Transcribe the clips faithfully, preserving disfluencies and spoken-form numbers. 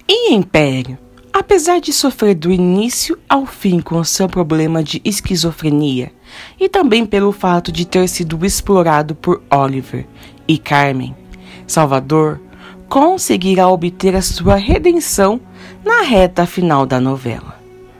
E Império, apesar de sofrer do início ao fim com seu problema de esquizofrenia, e também pelo fato de ter sido explorado por Oliver e Carmen, Salvador conseguirá obter a sua redenção na reta final da novela.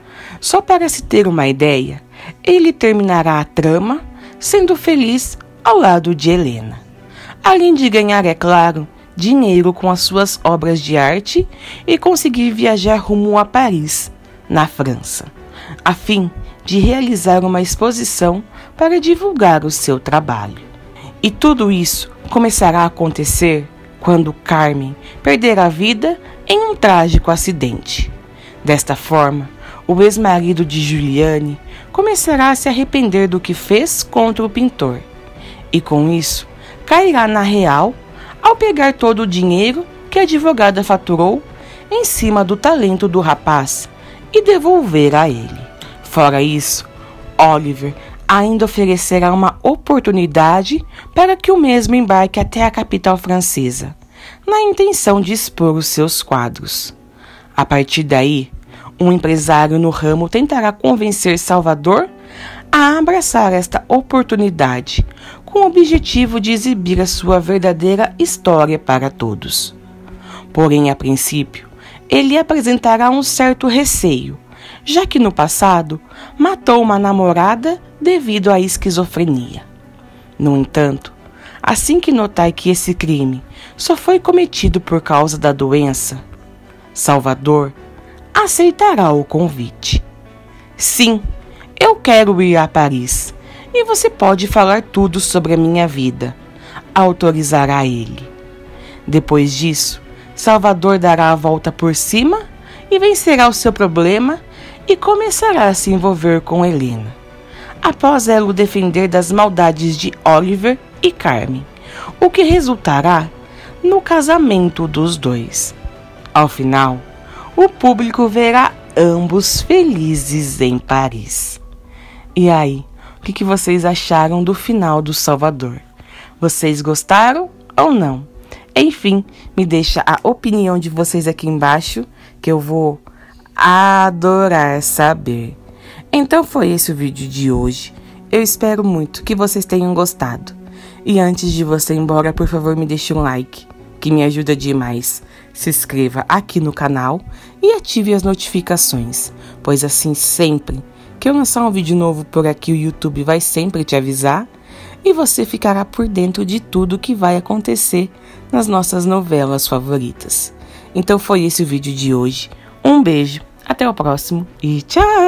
Só para se ter uma ideia, ele terminará a trama sendo feliz ao lado de Helena, além de ganhar, é claro, dinheiro com as suas obras de arte e conseguir viajar rumo a Paris, na França, a fim de realizar uma exposição para divulgar o seu trabalho. E tudo isso começará a acontecer quando Carmen perder a vida em um trágico acidente. Desta forma, o ex-marido de Juliane começará a se arrepender do que fez contra o pintor, e com isso cairá na real ao pegar todo o dinheiro que a advogada faturou em cima do talento do rapaz e devolver a ele. Fora isso, Oliver ainda oferecerá uma oportunidade para que o mesmo embarque até a capital francesa, na intenção de expor os seus quadros. A partir daí, um empresário no ramo tentará convencer Salvador a abraçar esta oportunidade, com o objetivo de exibir a sua verdadeira história para todos. Porém, a princípio, ele apresentará um certo receio, já que no passado matou uma namorada devido à esquizofrenia. No entanto, assim que notar que esse crime só foi cometido por causa da doença, Salvador aceitará o convite. Sim, eu quero ir a Paris, e você pode falar tudo sobre a minha vida, autorizará ele. Depois disso, Salvador dará a volta por cima e vencerá o seu problema e começará a se envolver com Helena, após ela o defender das maldades de Oliver e Carmen, o que resultará no casamento dos dois. Ao final, o público verá ambos felizes em Paris. E aí, o que, que vocês acharam do final do Salvador? Vocês gostaram ou não? Enfim, me deixa a opinião de vocês aqui embaixo, que eu vou adorar saber. Então foi esse o vídeo de hoje. Eu espero muito que vocês tenham gostado. E antes de você ir embora, por favor, me deixe um like, que me ajuda demais. Se inscreva aqui no canal e ative as notificações, pois assim sempre que eu lançar um vídeo novo por aqui, o YouTube vai sempre te avisar e você ficará por dentro de tudo que vai acontecer nas nossas novelas favoritas. Então foi esse o vídeo de hoje. Um beijo, até o próximo e tchau!